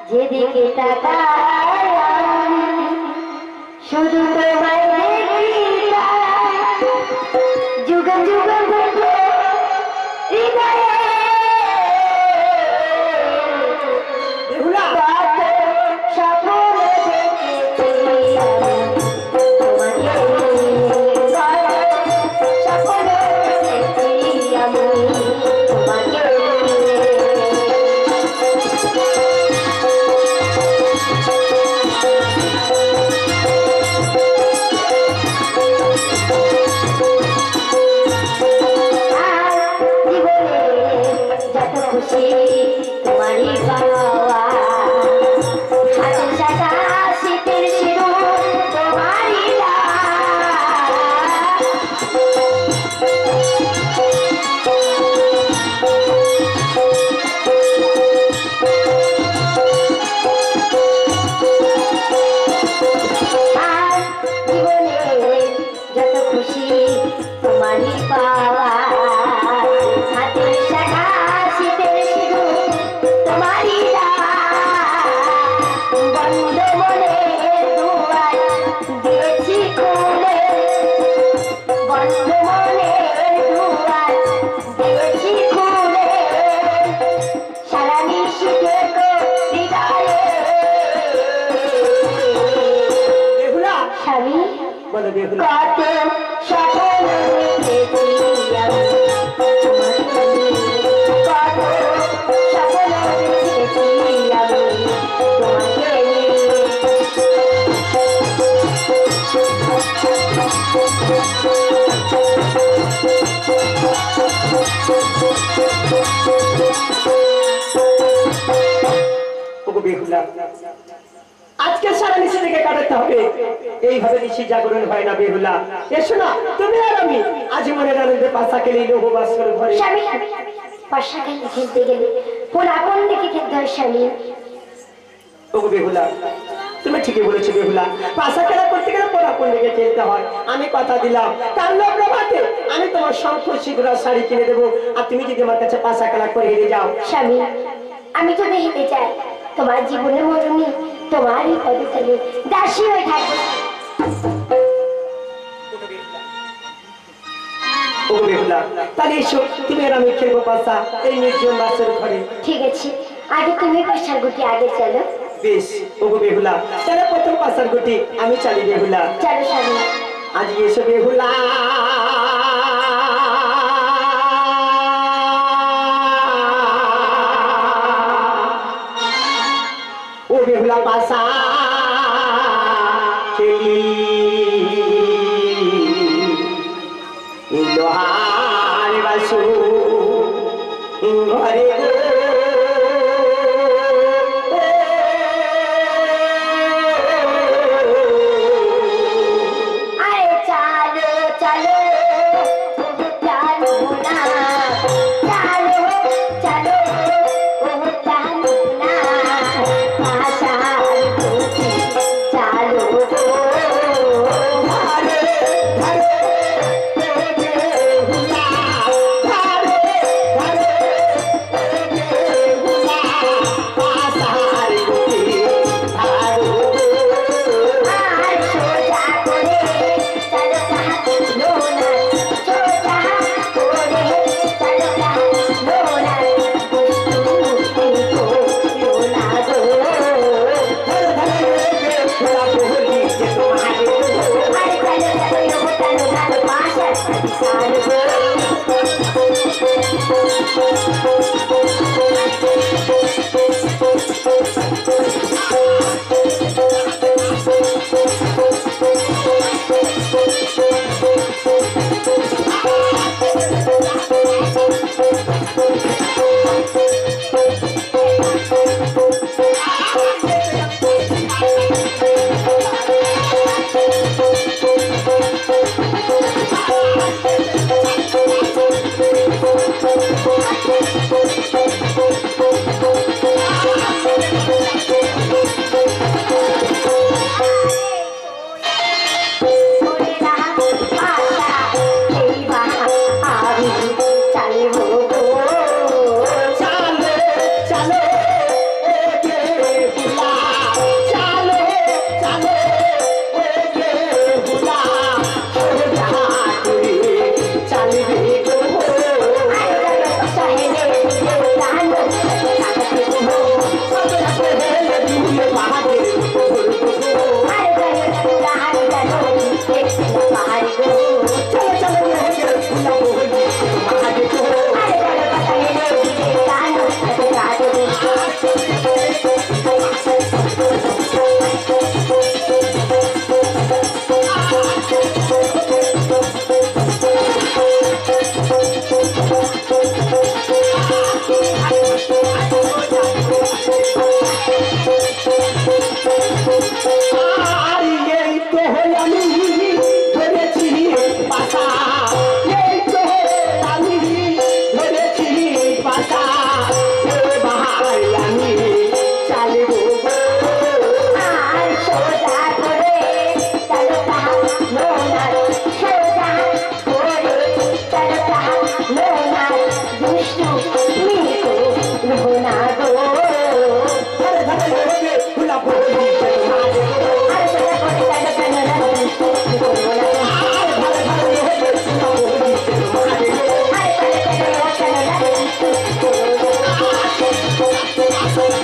যেদিকে তাকাই আমি শুধু তোমায় দেখি যুগ যুগ ধরে হৃদয়ে আজকে সারা নিশি থেকে কাটাতে হবে, এইভাবে নিশি জাগরণ হয় না বেহুলা। এসো না তুমি আর আমি আজীবনের আনন্দে পাশা খেলে লোহ বাসর ঘরে। স্বামী পাশা খেলে খেলতে গেলে কোন আপন দিকে খেলতে হয় স্বামী। ওগো বেহুলা তুমি ঠিকই বলেছো বেহুলা, পাশা খেলা করতে গেলে কোন আপন দিকে খেলতে হয়। আমি কথা দিলাম কাল প্রভাতে আমি তোমার শঙ্খ সিঁদুরা শাড়ি কিনে দেবো, আর তুমি যদি আমার কাছে পাশা খেলা করে হেরে যাও। স্বামী আমি যদি হেঁটে যাই তোমার জীবনে মরণী তোমারই পদতলে দাসী হয়ে থাকবে। ও বেহুলা তাহলে এসো তুমি আর আমি খেলবো পাশা এই নির্জন বাসের ঘরে। ঠিক আছে আগে তুমি পাশার গুটি আগে চলো। বেশ ওগো বেহুলা তাহলে প্রথম পাশার গুটি আমি চালি বেহুলা। চলো স্বামী। আজ এসো বেহুলা ও বেহুলা পাশা খেলি লোহার বাসু ঘরে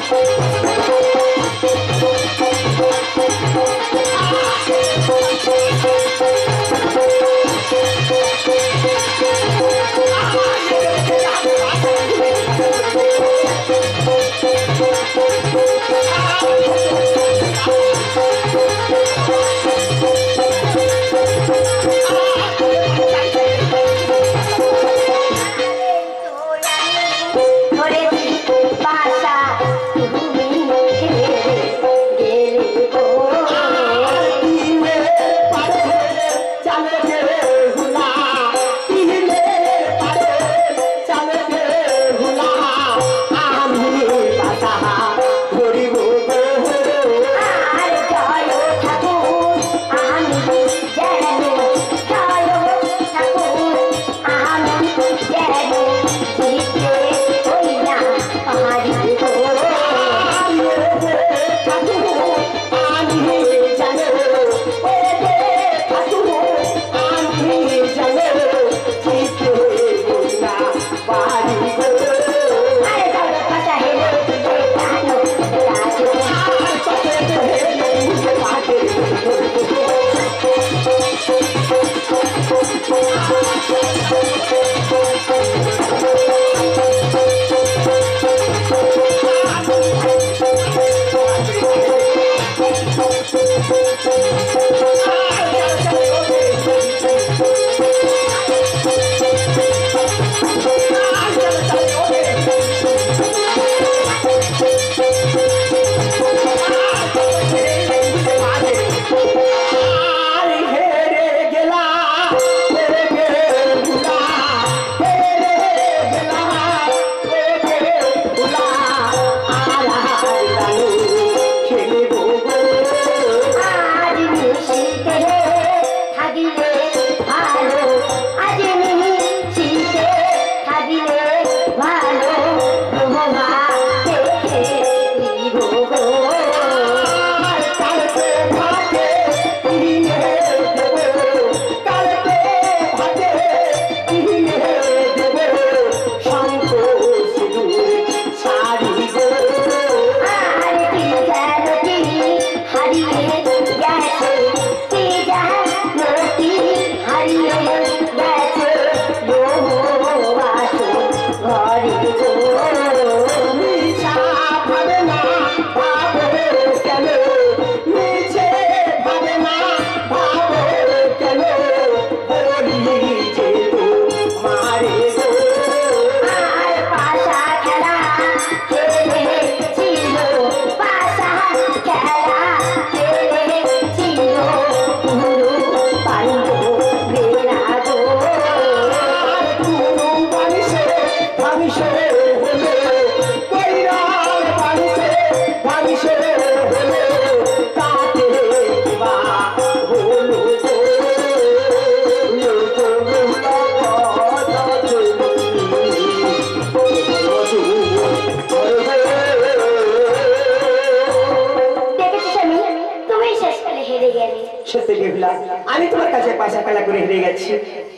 আমি তোমার কাছে পাশা খেলা করে হেরে গেছি।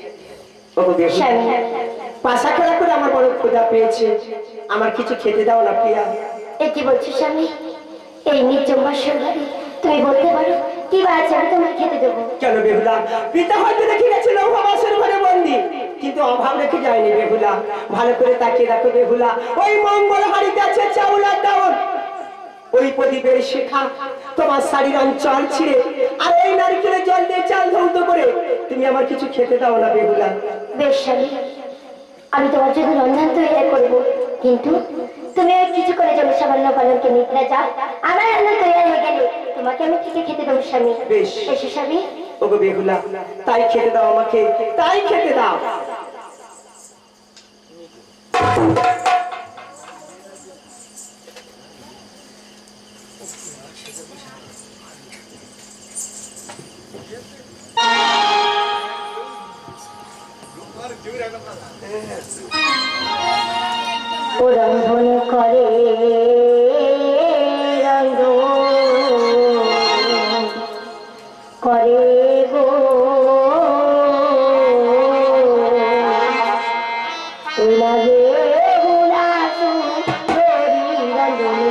পাশা খেলা করে আমার বড় ক্ষুধা পেয়েছে, আমার কিছু খেতে দাও না প্রিয়া। এ কি বলছো স্বামী? এই নির্জন বাসর ঘরে তুমি বলতে পারো কি বা আছে আমি তোমার খেতে দেবো? কেন বেহুলা, পিতা হয়তো দেখে গেছিল বাসর ঘরে বন্দি, কিন্তু অভাব রেখে যায়নি বেহুলা। ভালো করে তাকিয়ে রাখো বেহুলা, ওই মঙ্গল হাড়িতে আছে চাউল আর ডাউল, ওই প্রদীপের শেখা তোমার শাড়ির অঞ্চল ছিঁড়ে আর ওই নারকেলের জল দিয়ে চাল ধৌত করে তুমি আমার কিছু খেতে দাও না বেহুলা। বেশ স্বামী, আমি তোমার জন্য রন্ধন তৈরি করব, কিন্তু তুমি আর কিছু করে জন্য সামান্য পালনকে নিদ্রা যাও। আমার রান্না তৈরি হয়ে গেলে তোমাকে আমি ঠিকই খেতে দেবো স্বামী। বেশ এসো স্বামী। ওগো বেহুলা, তাই খেতে দাও আমাকে, তাই খেতে দাও। রন্ধন করে করে গো লাগে রন্ধন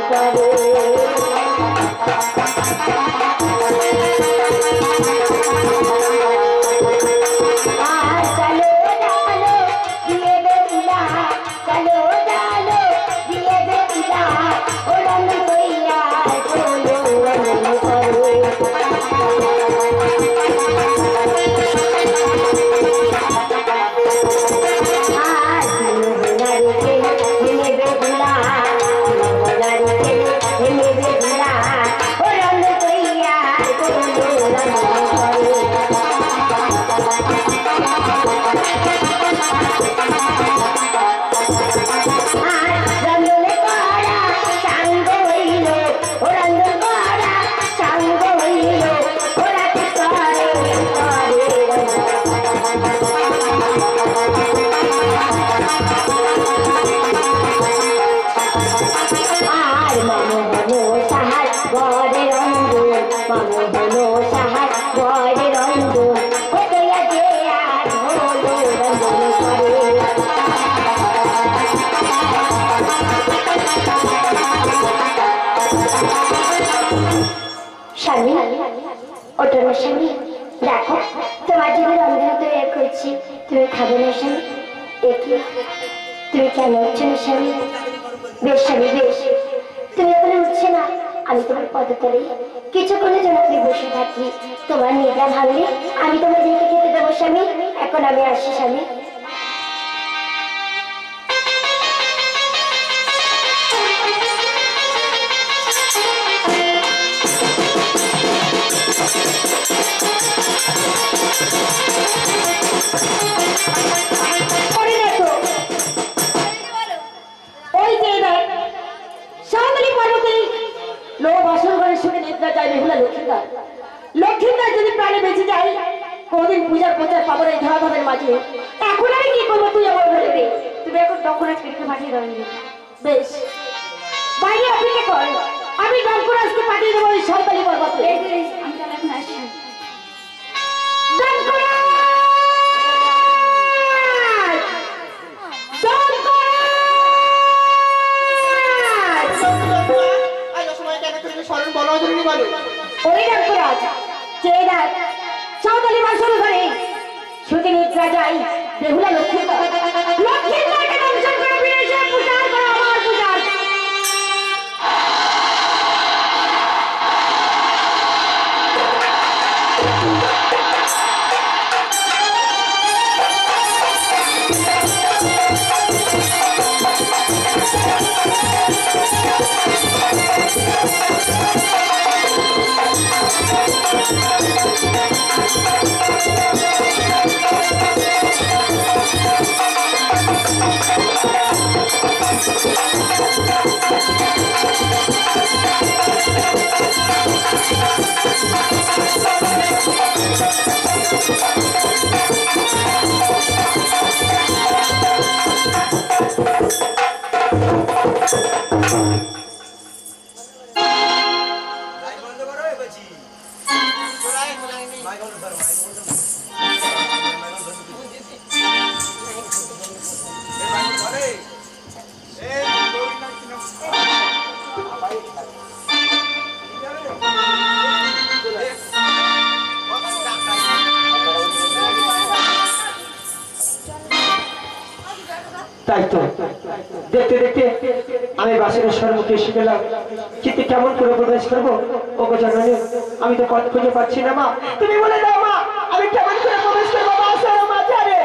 তাই তো দেখতে দেখতে আমি বাসের সম্মুখে এসে গেলাম, কিন্তু কেমন করে প্রবেশ করবো ওকে জানালে আমি তো পথ খুঁজে পাচ্ছি না। মা তুমি বলে দাও মা, আমি কেমন করে প্রবেশ করবো বাসের মাঝারে?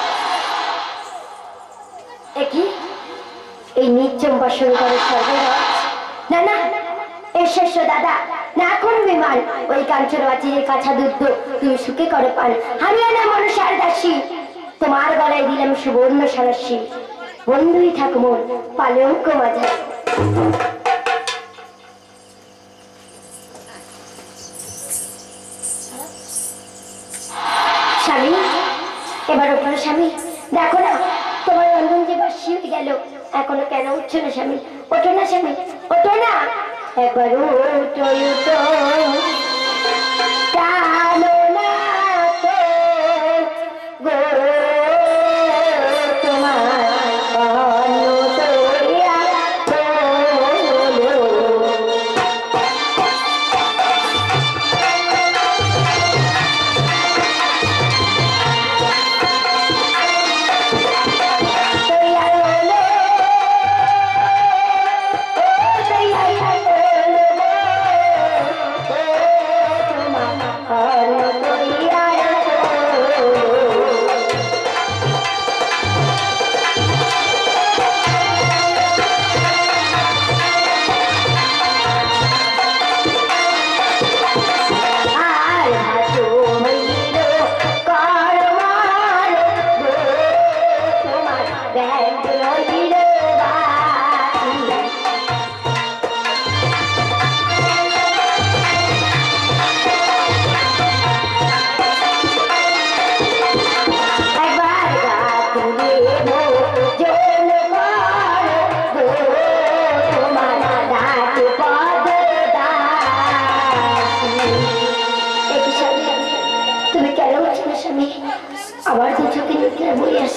একই এই নির্জন বাসন করে সর্বে না না এসেছো দাদা, না কোন বিমান ওই কাঞ্চন বাচির কাঁচা দুধ তুমি সুখে করে পান। আমি না মনসার দাসী, তোমার গলায় দিলাম সুবর্ণ সারাসী। বন্ধুই থাকো মোর পালঙ্ক মাঝে। স্বামী এবার ওঠো না স্বামী, দেখো না তোমার রন্ধন যে বাসি হয়ে গেল, এখনো কেন উঠছো না স্বামী? ওঠো না স্বামী, ওঠো না, একবার উঠো উঠো টানো না তো গো তোমার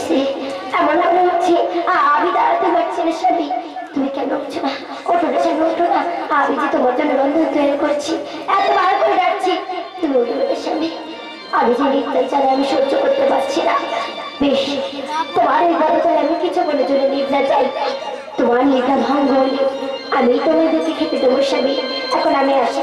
হচ্ছে, এমন মনে হচ্ছে আমি দাঁড়াতে পারছি না। স্বামী তুমি কেন উঠছো না? ওঠো না স্বামী, ওঠো না। আমি যে তোমার জন্য রন্ধন তৈরি করছি, এতবার করে ডাকছি, তুমি উঠো না স্বামী। আমি যে নির্যাতন জানি আমি সহ্য করতে পারছি না। বেশ, তোমার এই বদলে আমি কিছু বলে জন্য নির্যাতন চাই। তোমার নির্যা ভঙ্গ হলে আমি তোমাদেরকে খেতে দেবো স্বামী। এখন আমি আসি।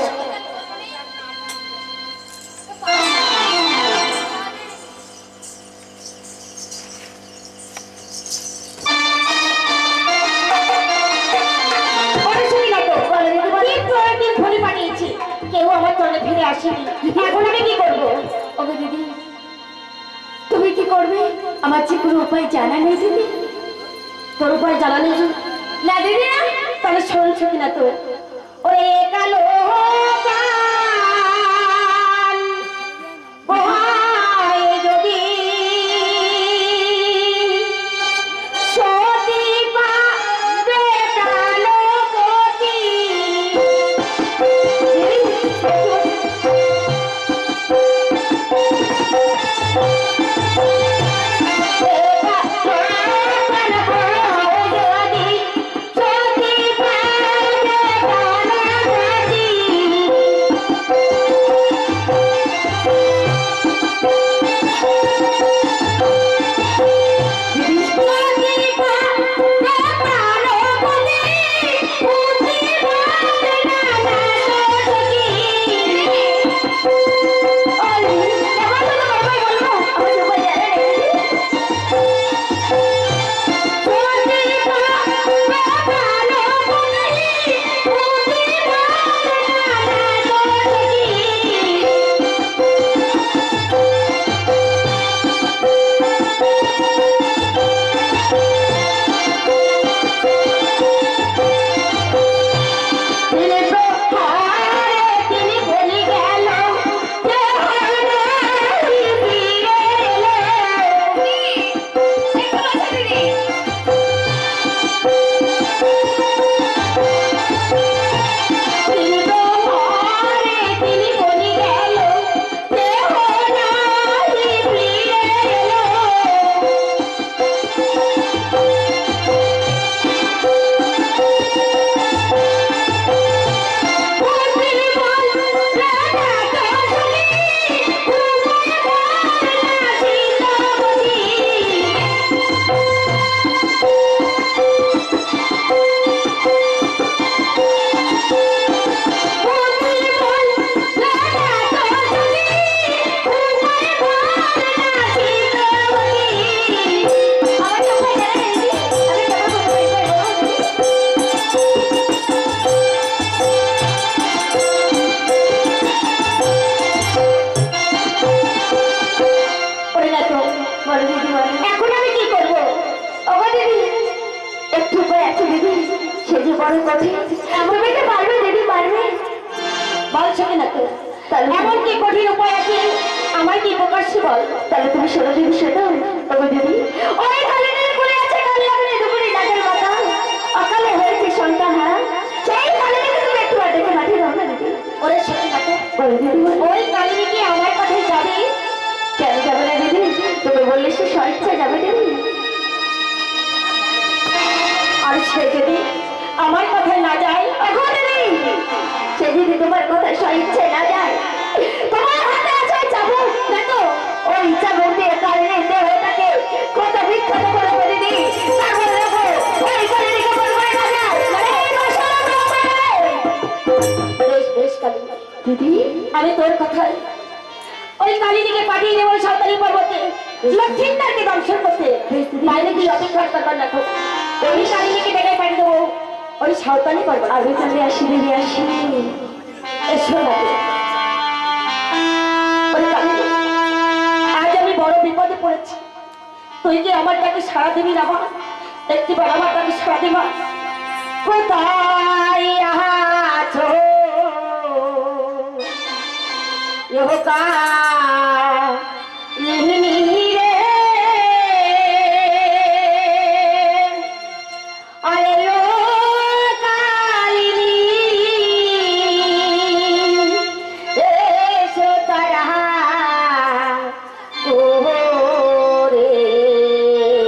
কেউ আমার তলে ফিরে আসেনি, এখন আমি কি করবো? ওগো দিদি, তুমি কি করবে? আমার যে কোনো উপায় জানা নেই দিদি। তোর উপায় জানা নেই? না দিদি না, তাহলে শুনছো কিনা তো? ওরে কালো কান বহায় যদি সতী পাবে কালো গতি। এখন আমি কি করবো? ওগো দিদি, একটু উপায় আছে দিদি, সে যে বড় কঠিন। তুমি কি পারবে দিদি, পারবে? বলছো কিনা তো? তাহলে এমন কি কঠিন উপায় আছে, আমার কি প্রকাশ্যে বল। তাহলে তুমি শোনো দিদি, শোনো। ওগো দিদি, ওই কালিনের কোলে আছে কালী আপনি দুপুরে ডাকের কথা, অকালে হয়েছে সন্তান হারা। সেই কালিনীকে তুমি একটু ডেকে পাঠিয়ে দাও না দিদি। ওরে সত্যি কথা, বলো দিদি, বলো। ওই কালিনী কি আমার কথায় যাবে? কেন যাবে না দিদি? তুমি বললে সে স্বেচ্ছা যাবে দিদি। আর সে যদি আমার কথায় না যায়? এখন দিদি, সে যদি তোমার কথা স্বেচ্ছায় না যায়, তোমার হাতে আছে চাবুক। দেখো ওই চাবুক দিয়ে কালিনীর দেহটাকে কত বিখ্যাত করে বলে দিই। তারপরে দেখো ওই কালিনীকে বলবে না যায়, মানে এই মশলা বলবে। বেশ বেশ কালিনী, দিদি, আমি তোর কথায় ওই কালিনীকে পাঠিয়ে দেবো সাঁওতালি পর্বতে লক্ষ্মীন্দারকে দর্শন করতে। বাইরে কি অপেক্ষা করবার না? ওই কালিনীকে ডেকে পাঠিয়ে দেবো ওই সাঁওতালি পর্বত। আমি তাহলে আসি দিদি, আসি। এসো না ওই কালিনী, আজ আমি বড় বিপদে পড়েছি। তুই কি আমার কাছে সারা দিবি না? মা একটিবার আমার কাছে সারা দিবা। কোথায় আছো ইহকালিনী রে? আরে ও কালিনী, এসো তারা ওরে।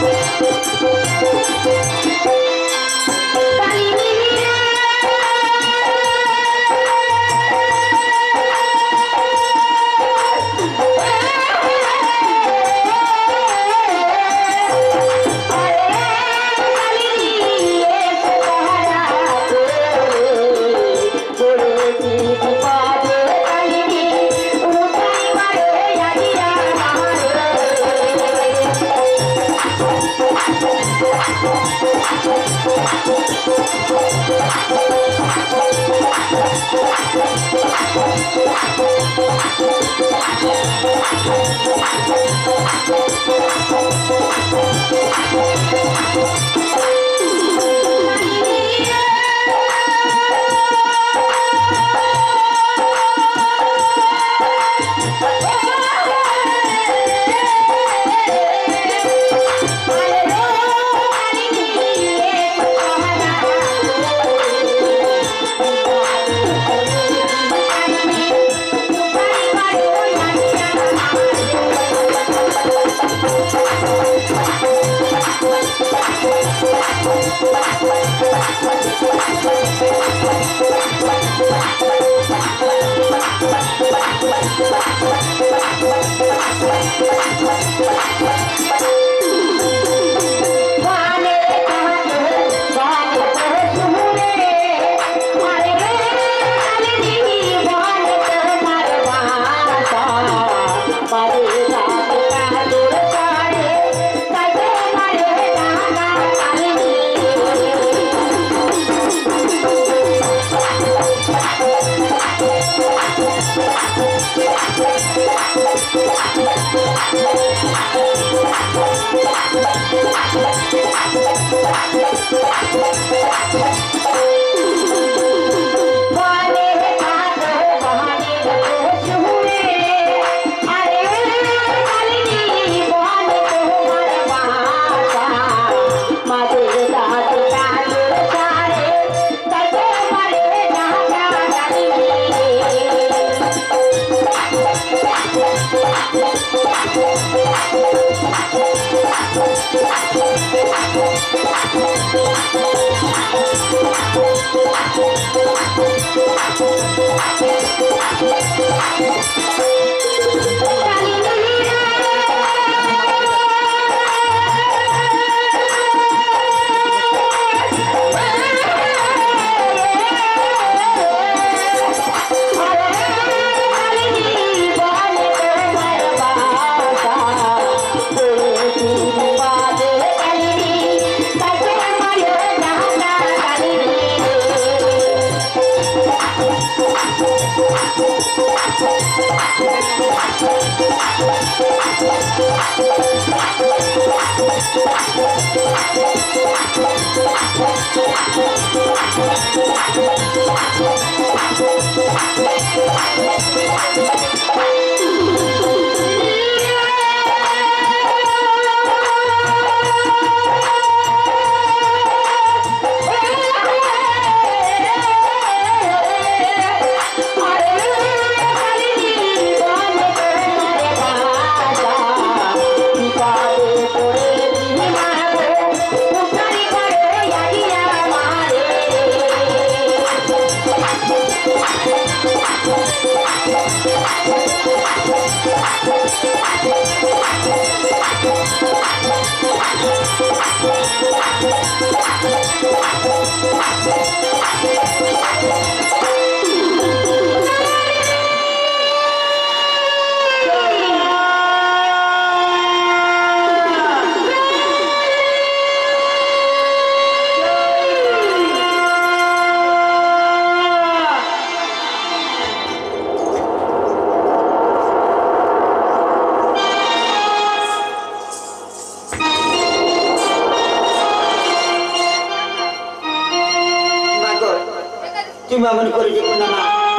তুমি আমন করে দেখো না মা,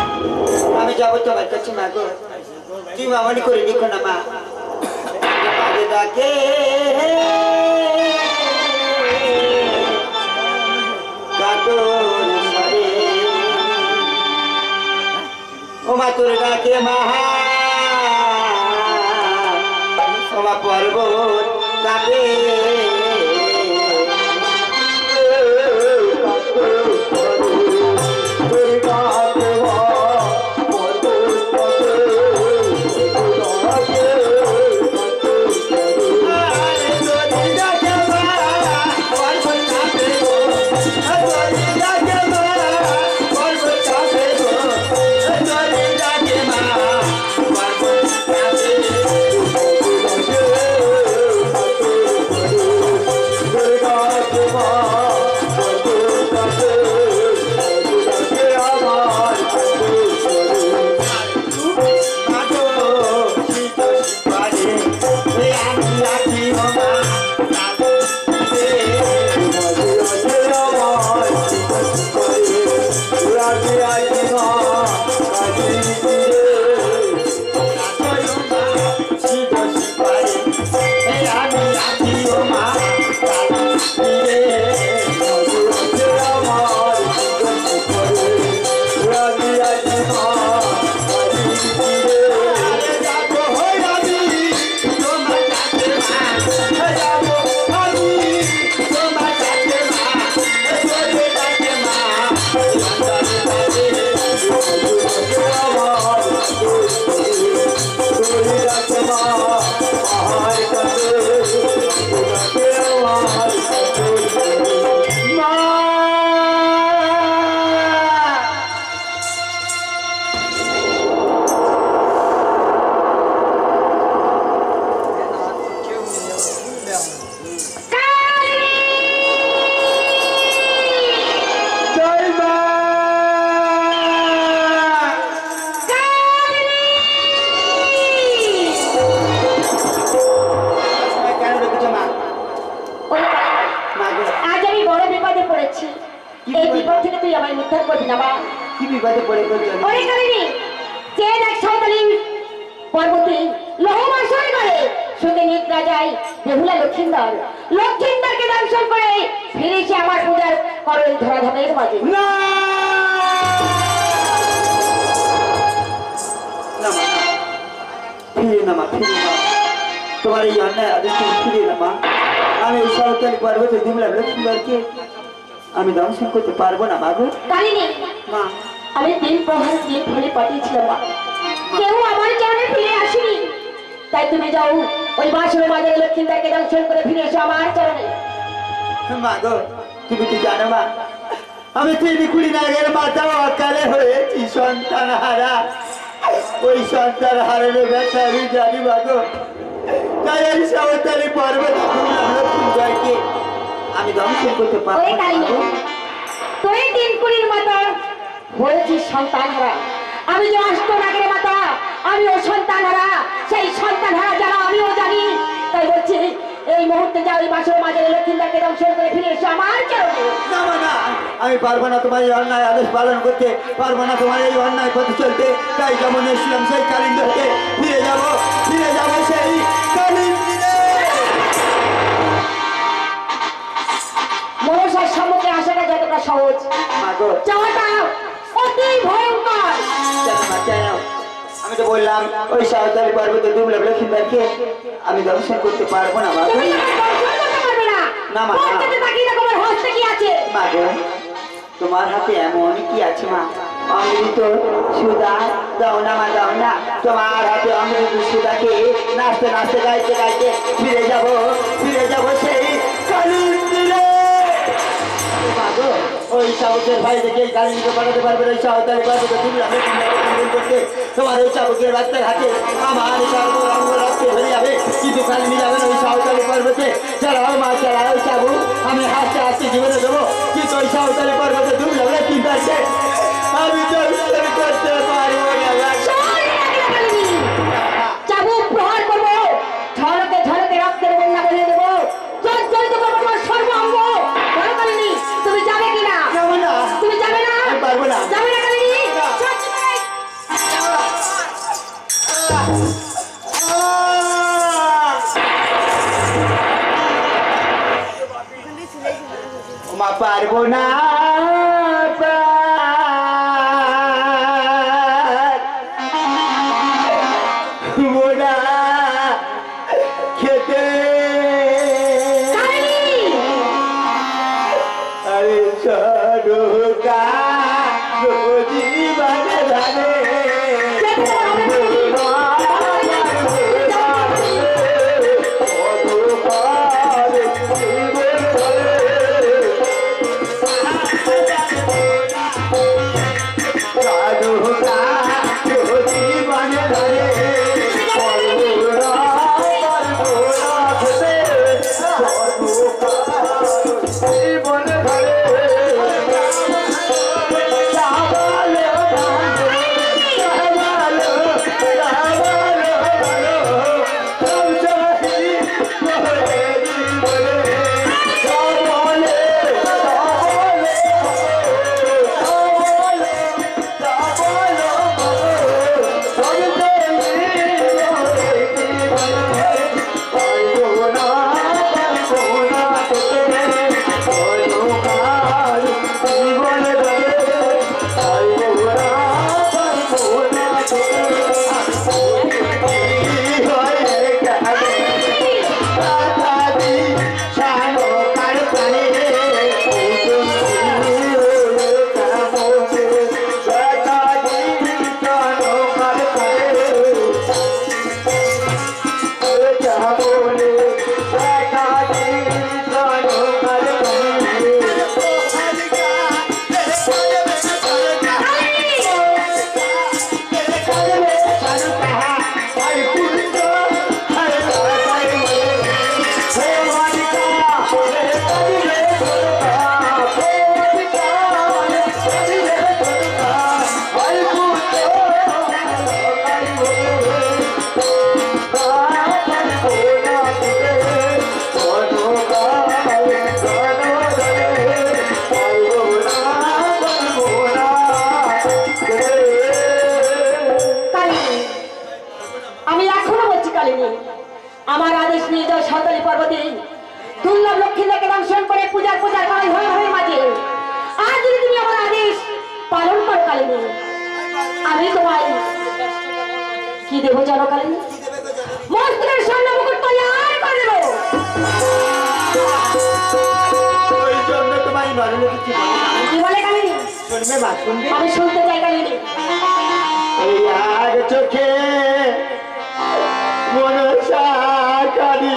আমি যাবো তোমার কাছে মা গো, তুমি আমন করে দেখো না মা। ডাকে ও মা তোর ডাকে মা, ও মা পর্বত যাবে तुम्हारे अन्याय आदेश फिरिए ना माँ আমি এই সরকারি পর্বতে দিমলা লক্ষ্মীবারকে আমি দংশন করতে পারবো না মাগো কালিনী মা আমি দিন প্রহর দিন ফেলে পাঠিয়েছিলাম মা কেউ আমার চরণে ফিরে আসেনি তাই তুমি যাও ওই বাসুর মাঝে লক্ষ্মীবারকে দংশন করে ফিরে এসো আমার চরণে মাগো তুমি কি জানো মা আমি 3 নাগের মাথা অকালে হয়েছি সন্তান হারা ওই সন্তান হারানো ব্যথা আমি জানি মাগো তাই এই সাঁওতালি পর্বত লক্ষ্মীবারকে আমি দংশন করতে পারবো না তুই 3 মাথা হয়েছিস সন্তান হারা আমি যে অষ্টনাগের মাথা আমিও সন্তান হারা সেই সন্তান হারা যারা আমিও জানি তাই বলছি এই মুহূর্তে যাও ওই বাসুর মাঝে লক্ষ্মীবারকে দংশন করে ফিরে এসো আমার চরণে না না আমি পারবো না তোমার এই অন্যায় আদেশ পালন করতে পারবো না তোমার এই অন্যায় পথে চলতে তাই যেমন এসেছিলাম সেই কালিন্দকে ফিরে যাবো সেই কালিন্দে মনসার সম্মুখে আসাটা যতটা সহজ যাওয়াটা অতি ভয়ঙ্কর আমি তো বললাম ওই সাঁওতালি পর্বতে ডুবলাম লক্ষ্মীবারকে আমি দর্শন করতে পারবো না মাগো তুমি দর্শন করতে পারবে না না মা হস্তে তাকিয়ে দেখো আমার হস্তে কি আছে মাগো তোমার হাতে এমন কি আছে মা অমৃত সুধা দাও না মা দাও না তোমার হাতে অমৃত সুধাকে নাচতে নাচতে গাইতে গাইতে ফিরে যাবো সেই কালিন্দে মাগো ওই চাবুকের ভাই দেখে এই কালিন্দকে পাঠাতে পারবে ওই সাঁওতালি পর্বতে ডুবলাম লক্ষ্মীবারকে করতে তোমার ওই চাবুকের বাচ্চার হাতে আমার সর্বরঙ্গ রক্তে ধরে যাবে কিন্তু কালিন্দে যাবে ওই সাঁওতালি পর্বতে চালাও মা চালাও চাবু আমি হাসতে হাসতে জীবনে দেবো কিন্তু ওই সাঁওতালি পর্বতে ডুবলাম লক্ষ্মীবারকে আমি দর্শন করতে পারবো না চাবুক প্রহার করবো ঝলকে ঝলকে রক্তের বন্যা বলিয়ে দেবো জর্জরিত করবো তোমার সর্বাঙ্গ কালিনী তুমি যাবে কিনা তুমি যাবে না পারবো না যাবে না কালিনী মা পারবো না খেতে নৌকা জীবন ধরে আমার আদেশ নিয়ে যাও সাঁওতালি পর্বতে দুর্লভ লক্ষ্মীদেরকে দর্শন করে পূজার কাজ হয়ে হবে মাঝে। আর যদি তুমি আমার আদেশ পালন করো কালিনী, আমি তোমায় কি দেবো জানো কালিনী? মস্তকের স্বর্ণ মুকুট তৈরি করে দেবো। ওই জন্য তোমায় নরলে কিছু কি বলে কালিনী? শুনবে মা, শুনবে? আমি শুনতে চাই কালিনী। ওই আর চোখে মনসা কালী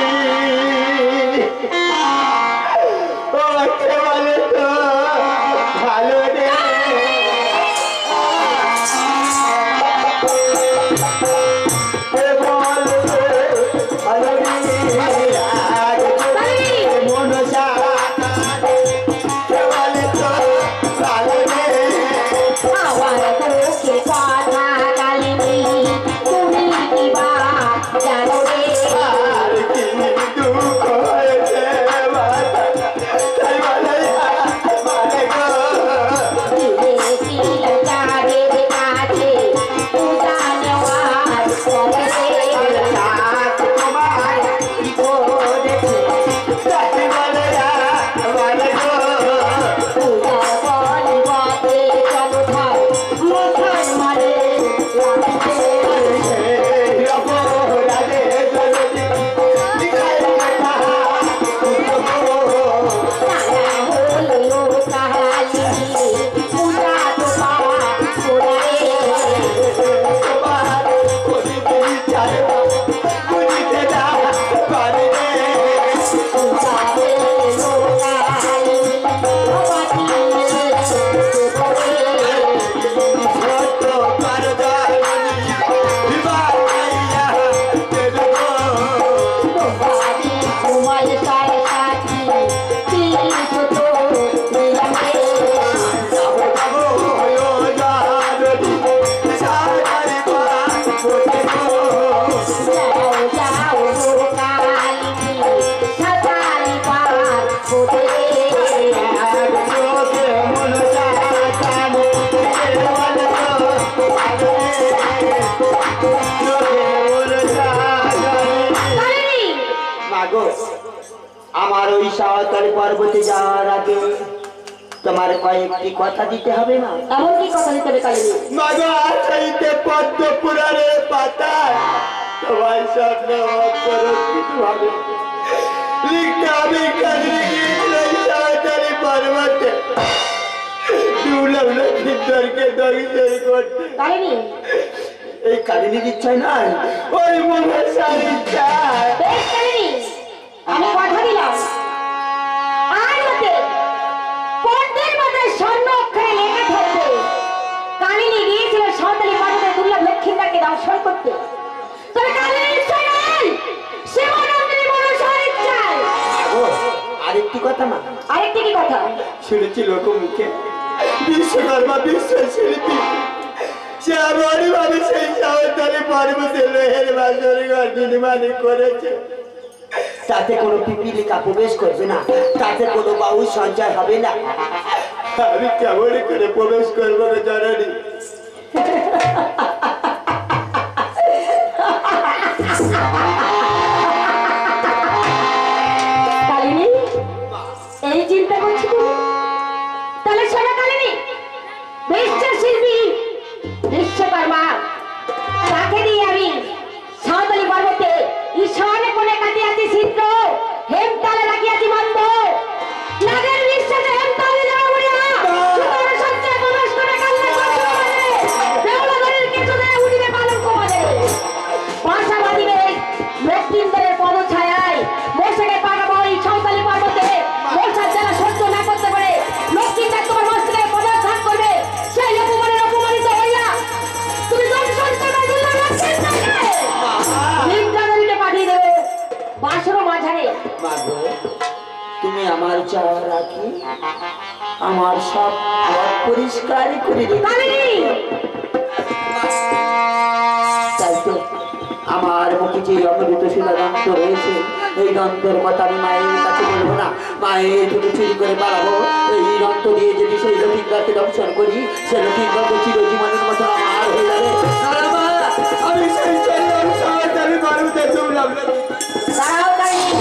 ওকে বলে তো ভালো রে মনসা বলে তো ভালো রে আমার তোকে কথা কালিনী তুমি কি বা জানো রে? আর কি দুঃখ হয়েছে তাই বলে মানে গো দিয়েছিলাম চাঁদের কাছে পূজা নেওয়ার পরে রাত তোমার কি করেছে তাই বলে মানে গো পূজা বলবতে চলো ভাই মশাই মারে লাগছে। অপরাধে জলদি দিখাই কথা নানা হলো কাহালি পূজা তো পাওয়া করে তোমার করিতে চাই বুঝিতে না পারে পূজা হলো কাহালি সত্য পারদানি বিবাহ আইয়া দেবো তোমার সাড়ে সাথী তিরিশ তো মিলামে যাবো হয়ো জানদি সাজারি পা দেবো যাও যাও কালিনী সাতালি পার করে চোখে মনসা কালী বলে তো ভালো রে চোখে মনসা কালী মাগো আমার ওই সাঁওতালি পর্বতে যাওয়ার আগে তোমার কয়েকটি কথা দিতে হবে না এমন কি কথা দিতে হবে কালিনী? মাগো আসাইতে পদ্ম পুরাণের পাতায় তোমার স্বপ্ন অক্ষর কিছু হবে লিখতে হবে কালী সাঁওতালি পর্বতে সুন্দরকে দর্শন করতে। কালিনী এই কালিনীর ইচ্ছায় নয়, ওই মনসার ইচ্ছায়। বেশ কালিনী, আমি কথা দিলাম আজ রাতে পদ্মের মাথায় স্বর্ণ অক্ষরে লেখা থাকবে কালিনী গিয়েছিল সাঁওতালি পর্বতে দুর্লভ লক্ষ্মীদাকে দর্শন করতে। তবে কালিনীর ইচ্ছায় নয়, শিবনন্দিনী মনসার ইচ্ছায়। ও আরেকটি কথা মা, আরেকটি কি কথা? শুনেছি লোকমুখে বিশ্বকর্মা বিশ্বশিল্পী সে আমারই ভাবে সেই সাঁওতালি পর্বতে লোহের বাসর ঘর নির্মাণ করেছে। তাতে কোনো পিপিলিকা প্রবেশ করবে না, তাতে কোনো বাহু সঞ্চয় হবে না। আমি কেমন করে প্রবেশ করবো না জননী? কালিনী এই চিন্তা করছি তুমি? তাহলে শোনো কালিনী, বিশ্বশিল্পী বিশ্বকর্মা তাকে দিয়ে আমি সাঁওতালি পর্বতে ঈশানে কোণে কাটিয়াছি ছিদ্র, হেমতালে রাখিয়াছি মন্দ। নাগের বিশ্বাসে হেমতালে যাওয়া বলিয়া সুতরাং সঞ্চয় প্রবেশ করে কান্না করতে পারে। দেউলাগড়ের কিছু দেয় উড়িবে পালঙ্ক বাজারে। বাসা বাঁধিবে মৃত্যুঞ্জয়ের পদছায়ায়। মশাকে পাকাবো এই সাঁওতালি পর্বতে। মশার জ্বালা সহ্য না করতে পারে লক্ষ্মীদার তোমার মস্তকে পদার্থান করবে। সেই অপমানের অপমানিত হইয়া তুমি দর্শন করবে দুর্লভ লক্ষ্মীদাকে। নিদ্রাদেবীকে পাঠিয়ে দেবে বাসরও মাঝারে। মাগো, তুমি আমার চাওয়া রাখি আমার সব পথ পরিষ্কার করে দিবে। কালিনী তাই তো আমার মুখে যে অমৃত শিলা দন্ত রয়েছে, এই দন্তের কথা আমি মায়ের কাছে বলবো না। মায়ের থেকে চুরি করে পালাবো। এই দন্ত দিয়ে যদি সেই লক্ষ্মীদাকে দর্শন করি, সে লক্ষ্মীদাকে চিরজীবনের মতো আমার হয়ে যাবে। আমি সেই চললাম সাঁওতালি পর্বতে দুর্লভ দাঁড়াও কালিনী,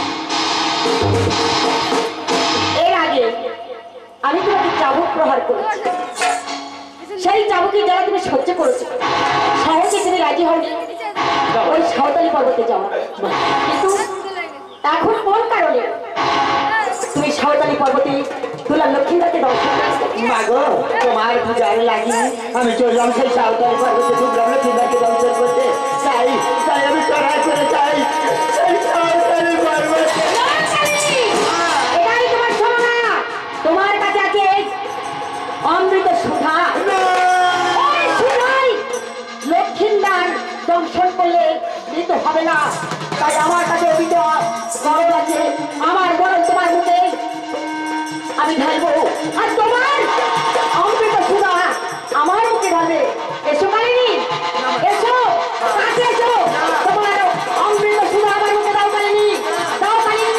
এর আগে আমি তোমাকে চাবুক প্রহার করেছি। সেই চাবুকের জ্বালা তুমি সহ্য করেছো, সহজে তুমি রাজি হওনি ওই সাঁওতালি পর্বতে যাওয়া। কিন্তু এখন কোন কারণে তুমি সাঁওতালি পর্বতে দুর্লভ লক্ষ্মীদাকে দর্শন করছো? মাগো, তোমার পূজার লাগি আমি চললাম সেই সাঁওতালি পর্বতে দুর্লভ লক্ষ্মীদাকে দর্শন করতে। চাই চাই আমি চড়াই করে চাই সেই সাঁওতালি পর্বতে। এটাই তোমার শোনো না, তোমার কাছে আছে অমৃত সুধা। ওই সুধাই লক্ষ্মীদার দর্শন করলে মৃত হবে না। তাই আমার কাছে অভিযোগ গরম আছে, আমার গরম তোমার মুখে আমি ঢালবো, আর তোমার অমৃত সুধা আমার মুখে ঢালবে। এসো কালিনী, এসো কাছে এসো, তোমার অমৃত সুধা আমার মুখে দাও কালিনী, দাও কালিনী।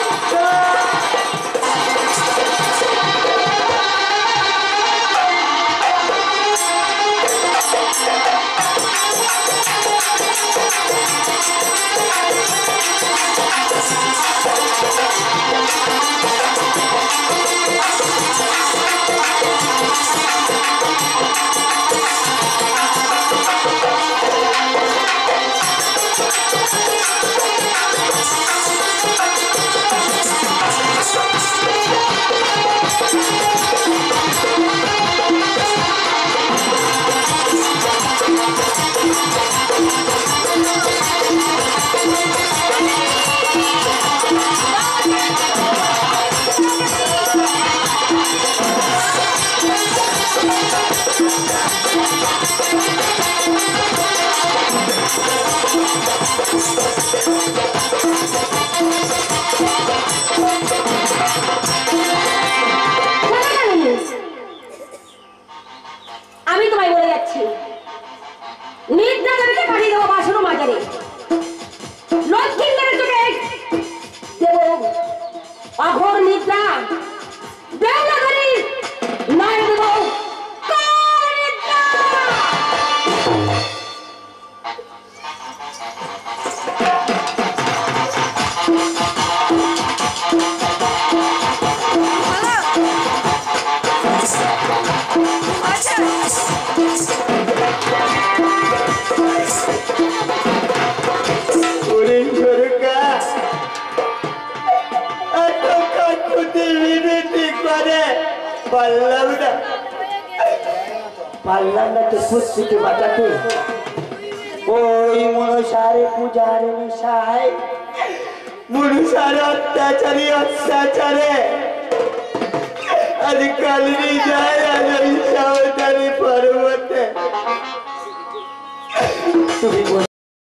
আমি তোমায় বলে যাচ্ছি, নিদ্রা দেবীকে পাঠিয়ে দেবো বাসুর মাজারে। লক্ষ্মীদের চোখে দেব অঘোর নিদ্রা। দেউলাগড়ি নয় দেব ঘোর নিদ্রা। ওরে সরকার, এত কাকুতি বিনতি করে বললাম না পারলাম না তো পুত্রকে বাঁচাতে। ওই মনসারে পূজার নেশায়, মনসার অত্যাচারে আজ কালিনী যায় আজ ওই সাঁওতালি পর্বতে। তুমি